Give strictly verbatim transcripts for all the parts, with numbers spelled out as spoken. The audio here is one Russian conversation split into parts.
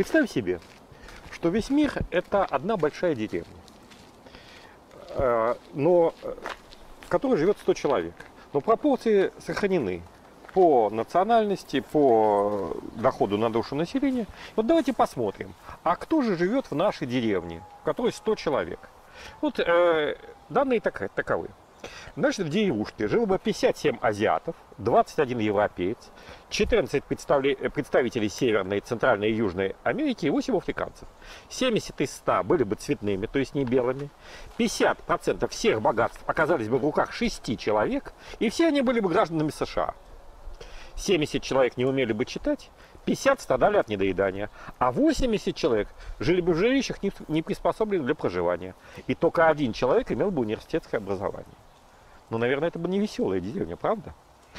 Представь себе, что весь мир – это одна большая деревня, но в которой живет сто человек. Но пропорции сохранены по национальности, по доходу на душу населения. Вот давайте посмотрим, а кто же живет в нашей деревне, в которой сто человек. Вот э, данные так, таковы. Значит, в деревушке жило бы пятьдесят семь азиатов, двадцать один европеец, четырнадцать представителей Северной, Центральной и Южной Америки и восемь африканцев. семьдесят из ста были бы цветными, то есть не белыми. пятьдесят процентов всех богатств оказались бы в руках шести человек, и все они были бы гражданами США. семьдесят человек не умели бы читать, пятьдесят страдали от недоедания, а восемьдесят человек жили бы в жилищах, не приспособленных для проживания. И только один человек имел бы университетское образование. Ну, наверное, это бы не веселая деревня, правда?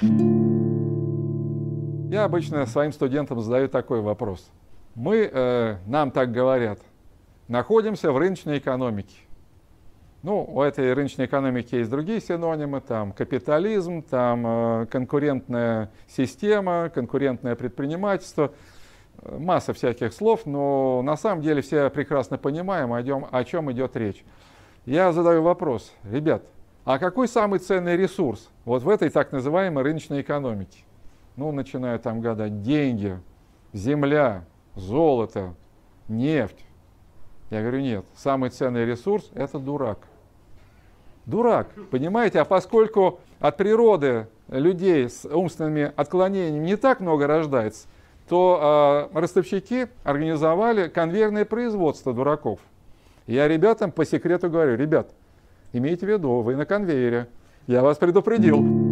Я обычно своим студентам задаю такой вопрос. Мы, э, нам так говорят, находимся в рыночной экономике. Ну, у этой рыночной экономики есть другие синонимы, там капитализм, там э, конкурентная система, конкурентное предпринимательство, э, масса всяких слов, но на самом деле все прекрасно понимаем, о, чем, о чем идет речь. Я задаю вопрос, ребят, а какой самый ценный ресурс вот в этой так называемой рыночной экономике? Ну, начинаю там гадать, деньги, земля, золото, нефть. Я говорю, нет, самый ценный ресурс – это дурак. Дурак, понимаете? А поскольку от природы людей с умственными отклонениями не так много рождается, то э, ростовщики организовали конвейерное производство дураков. Я ребятам по секрету говорю, ребят, имейте в виду, вы на конвейере, я вас предупредил.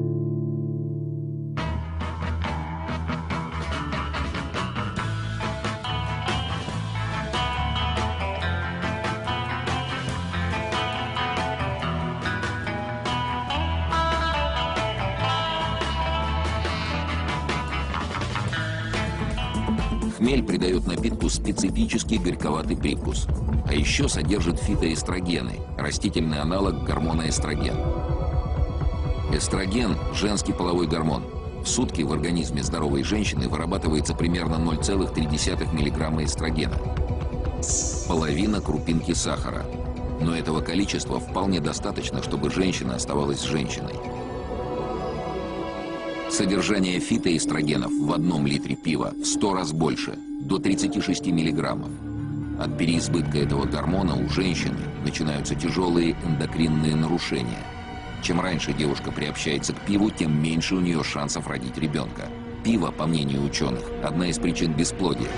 Хмель придает напитку специфический горьковатый привкус. А еще содержит фитоэстрогены, растительный аналог гормона эстроген. Эстроген – женский половой гормон. В сутки в организме здоровой женщины вырабатывается примерно ноль целых три десятых миллиграмма эстрогена. Половина крупинки сахара. Но этого количества вполне достаточно, чтобы женщина оставалась женщиной. Содержание фитоэстрогенов в одном литре пива в сто раз больше, до тридцати шести миллиграммов. От переизбытка этого гормона у женщины начинаются тяжелые эндокринные нарушения. Чем раньше девушка приобщается к пиву, тем меньше у нее шансов родить ребенка. Пиво, по мнению ученых, одна из причин бесплодия.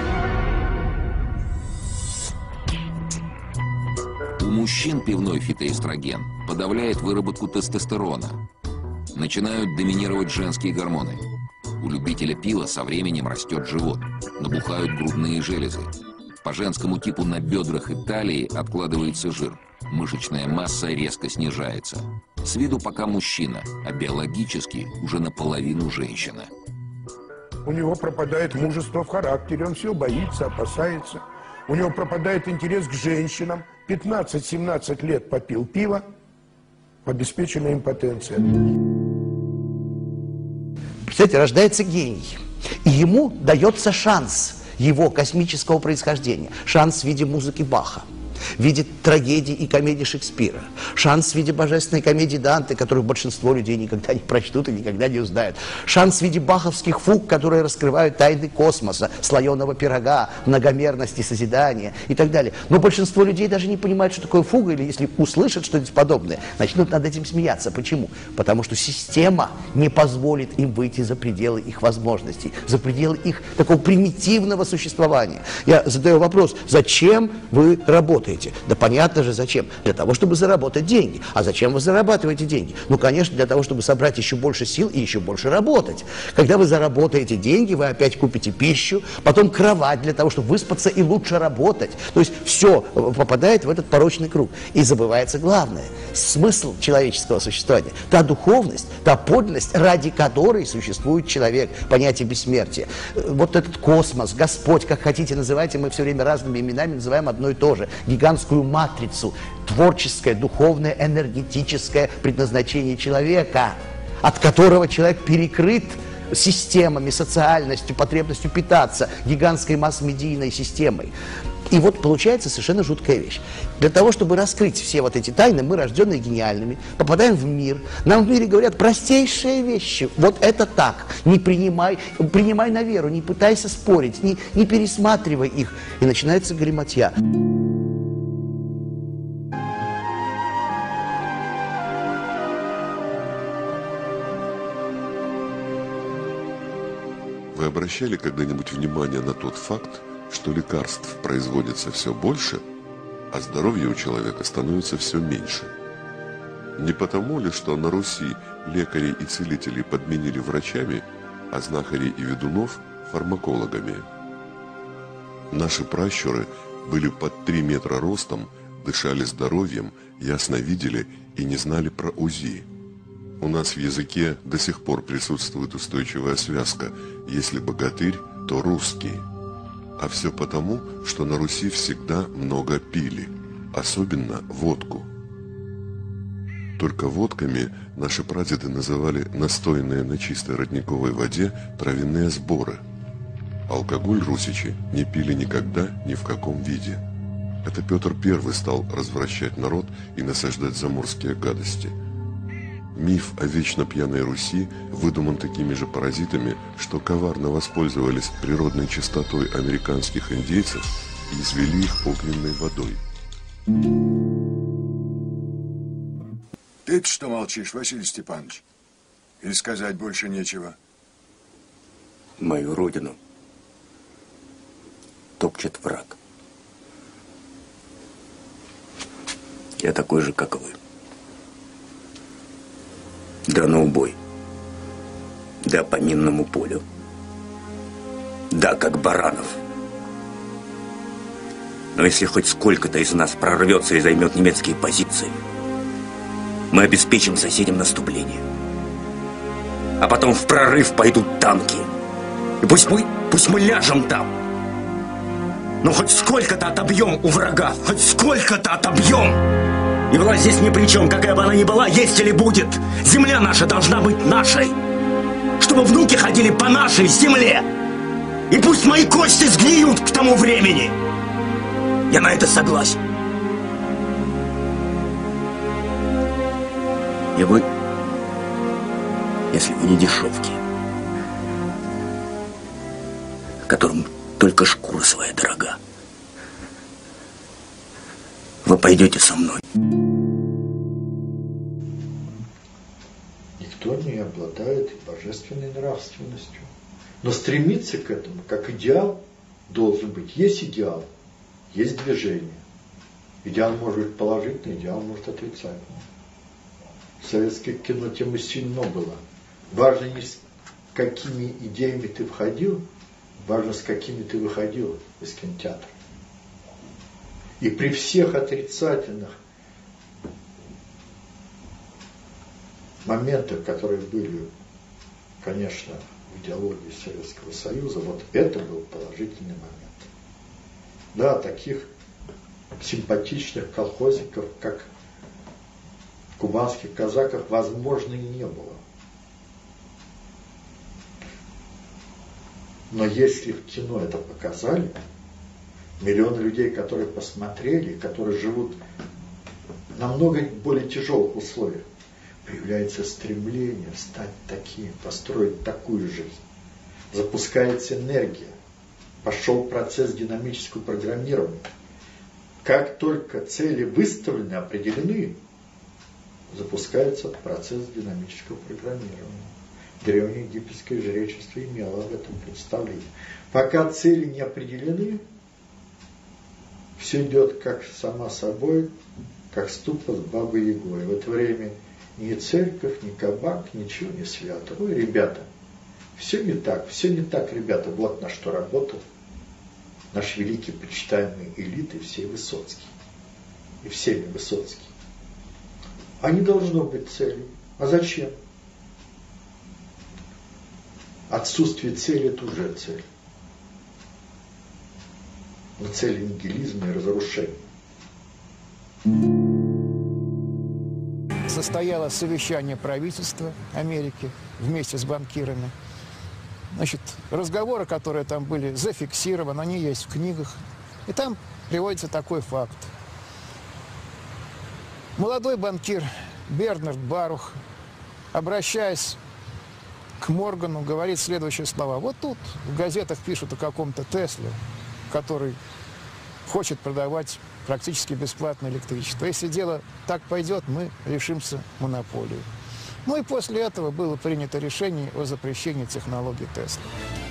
У мужчин пивной фитоэстроген подавляет выработку тестостерона. Начинают доминировать женские гормоны. У любителя пива со временем растет живот, набухают грудные железы. По женскому типу на бедрах и талии откладывается жир. Мышечная масса резко снижается. С виду пока мужчина, а биологически уже наполовину женщина. У него пропадает мужество в характере, он все боится, опасается. У него пропадает интерес к женщинам. пятнадцать-семнадцать лет попил пиво, обеспечена импотенция. Представляете, рождается гений, и ему дается шанс его космического происхождения, шанс в виде музыки Баха, в виде трагедий и комедий Шекспира, шанс в виде божественной комедии Данте, которую большинство людей никогда не прочтут и никогда не узнают, шанс в виде баховских фуг, которые раскрывают тайны космоса, слоеного пирога, многомерности созидания и так далее. Но большинство людей даже не понимают, что такое фуга, или если услышат что-нибудь подобное, начнут над этим смеяться. Почему? Потому что система не позволит им выйти за пределы их возможностей, за пределы их такого примитивного существования. Я задаю вопрос, зачем вы работаете? Да понятно же зачем. Для того, чтобы заработать деньги. А зачем вы зарабатываете деньги? Ну, конечно, для того, чтобы собрать еще больше сил и еще больше работать. Когда вы заработаете деньги, вы опять купите пищу, потом кровать для того, чтобы выспаться и лучше работать. То есть все попадает в этот порочный круг. И забывается главное. Смысл человеческого существования. Та духовность, та подлинность, ради которой существует человек. Понятие бессмертия. Вот этот космос, Господь, как хотите называйте, мы все время разными именами называем одно и то же. Гигантскую матрицу, творческое, духовное, энергетическое предназначение человека, от которого человек перекрыт системами, социальностью, потребностью питаться, гигантской масс-медийной системой. И вот получается совершенно жуткая вещь. Для того, чтобы раскрыть все вот эти тайны, мы, рожденные гениальными, попадаем в мир. Нам в мире говорят простейшие вещи. Вот это так. Не принимай, принимай на веру, не пытайся спорить, не, не пересматривай их. И начинается галиматья. Вы обращали когда-нибудь внимание на тот факт, что лекарств производится все больше, а здоровье у человека становится все меньше? Не потому ли, что на Руси лекарей и целителей подменили врачами, а знахарей и ведунов – фармакологами? Наши пращуры были под три метра ростом, дышали здоровьем, ясно видели и не знали про УЗИ. У нас в языке до сих пор присутствует устойчивая связка «если богатырь, то русский». А все потому, что на Руси всегда много пили, особенно водку. Только водками наши прадеды называли настойные на чистой родниковой воде травяные сборы. Алкоголь русичи не пили никогда, ни в каком виде. Это Петр Первый стал развращать народ и насаждать заморские гадости. Миф о вечно пьяной Руси выдуман такими же паразитами, что коварно воспользовались природной чистотой американских индейцев и извели их огненной водой. Ты-то что молчишь, Василий Степанович? Или сказать больше нечего? Мою родину топчет враг. Я такой же, как вы. Да на убой. Да по минному полю. Да, как баранов. Но если хоть сколько-то из нас прорвется и займет немецкие позиции, мы обеспечим соседям наступление. А потом в прорыв пойдут танки. И пусть мы, пусть мы ляжем там. Но хоть сколько-то отобьем у врага. Хоть сколько-то отобьем. И власть здесь ни при чем, какая бы она ни была, есть или будет. Земля наша должна быть нашей. Чтобы внуки ходили по нашей земле. И пусть мои кости сгниют к тому времени. Я на это согласен. И вы, если вы не дешевки, которым только шкура своя дорога, вы пойдете со мной. Никто не обладает божественной нравственностью. Но стремиться к этому, как идеал, должен быть. Есть идеал, есть движение. Идеал может быть положительный, идеал может отрицательный. В советское кино тема сильно было. Важно не с какими идеями ты входил, важно с какими ты выходил из кинотеатра. И при всех отрицательных моментах, которые были, конечно, в идеологии Советского Союза, вот это был положительный момент. Да, таких симпатичных колхозников, как в кубанских казаках, возможно, и не было. Но если в кино это показали, миллионы людей, которые посмотрели, которые живут в намного более тяжелых условиях, появляется стремление стать таким, построить такую жизнь. Запускается энергия, пошел процесс динамического программирования. Как только цели выставлены, определены, запускается процесс динамического программирования. Древнее египетское жречество имело об этом представление. Пока цели не определены, все идет как само собой, как ступа с бабой Ягой. В это время ни церковь, ни кабак, ничего не свято. Ой, ребята, все не так, все не так, ребята. Вот на что работал наш великий почитаемый элиты, все Высоцкий. И всеми Высоцкий. А не должно быть цели. А зачем? Отсутствие цели – это уже цель. Но цель нигилизма и разрушения. Состоялось совещание правительства Америки вместе с банкирами. значит, разговоры, которые там были зафиксированы, они есть в книгах. И там приводится такой факт. Молодой банкир Бернард Барух, обращаясь к Моргану, говорит следующие слова. Вот тут в газетах пишут о каком-то Тесле, который хочет продавать практически бесплатно электричество. Если дело так пойдет, мы лишимся монополии. Ну и после этого было принято решение о запрещении технологии Тесла.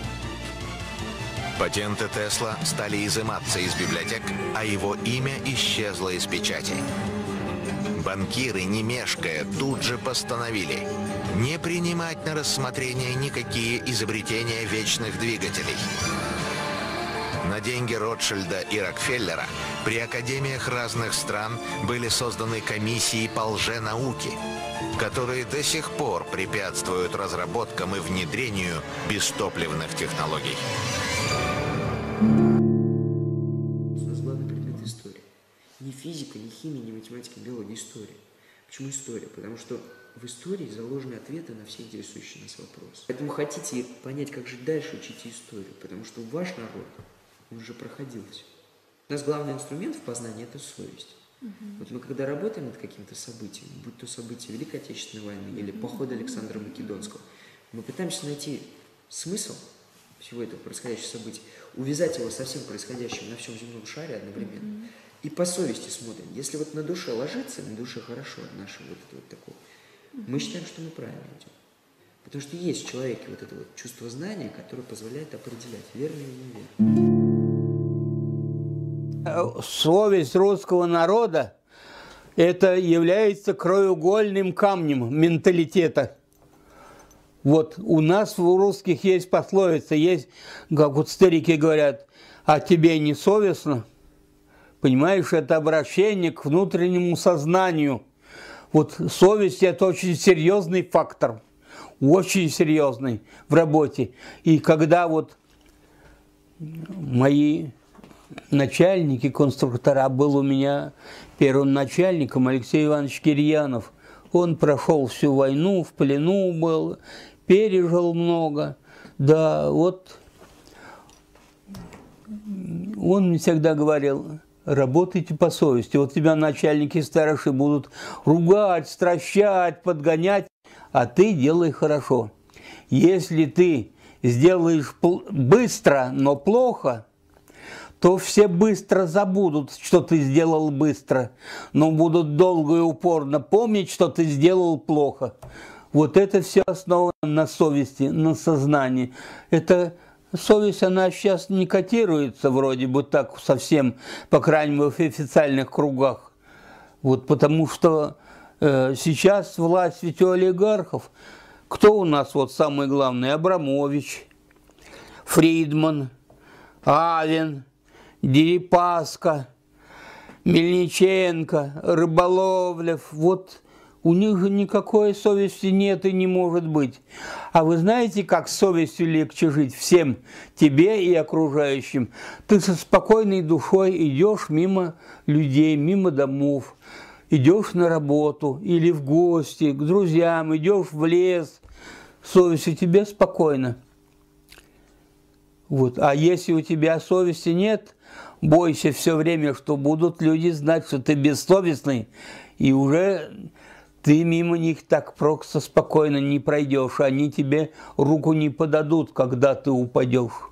Патенты Тесла стали изыматься из библиотек, а его имя исчезло из печати. Банкиры, не мешкая, тут же постановили не принимать на рассмотрение никакие изобретения вечных двигателей. На деньги Ротшильда и Рокфеллера при академиях разных стран были созданы комиссии по лженауке, которые до сих пор препятствуют разработкам и внедрению бестопливных технологий. У нас главный предмет история. Ни физика, ни химия, ни математика, биология, история. Почему история? Потому что в истории заложены ответы на все интересующие нас вопросы. Поэтому хотите понять, как жить дальше, учите историю. Потому что ваш народ, он уже проходил все. У нас главный инструмент в познании – это совесть. Угу. Вот мы когда работаем над каким-то событием, будь то событие Великой Отечественной войны или похода Александра Македонского, мы пытаемся найти смысл всего этого происходящего события, увязать его со всем происходящим на всем земном шаре одновременно. Угу. И по совести смотрим. Если вот на душе ложится, на душе хорошо от нашего вот этого вот такого, угу. мы считаем, что мы правильно идем. Потому что есть в человеке вот это вот чувство знания, которое позволяет определять, верно или неверно. Совесть русского народа – это является краеугольным камнем менталитета. Вот у нас у русских есть пословица, есть, как вот старики говорят, а тебе не совестно? Понимаешь, это обращение к внутреннему сознанию. Вот совесть – это очень серьезный фактор, очень серьезный в работе. И когда вот мои начальники, конструктора, был у меня первым начальником Алексей Иванович Кирьянов. Он прошел всю войну, в плену был, пережил много. Да, вот он мне всегда говорил, работайте по совести. Вот тебя начальники старшие будут ругать, стращать, подгонять, а ты делай хорошо. Если ты сделаешь быстро, но плохо, то все быстро забудут, что ты сделал быстро, но будут долго и упорно помнить, что ты сделал плохо. Вот это все основано на совести, на сознании. Это совесть, она сейчас не котируется вроде бы так совсем, по крайней мере, в официальных кругах. Вот потому что э, сейчас власть ведь у олигархов. Кто у нас вот самый главный? Абрамович, Фридман, Авен, Дерипаска, Мельниченко, Рыболовлев. Вот у них же никакой совести нет и не может быть. А вы знаете, как с совестью легче жить всем, тебе и окружающим? Ты со спокойной душой идешь мимо людей, мимо домов, идешь на работу или в гости, к друзьям, идешь в лес. Совесть у тебя спокойно. Вот. А если у тебя совести нет, бойся все время, что будут люди знать, что ты бессовестный, и уже ты мимо них так просто спокойно не пройдешь, они тебе руку не подадут, когда ты упадешь.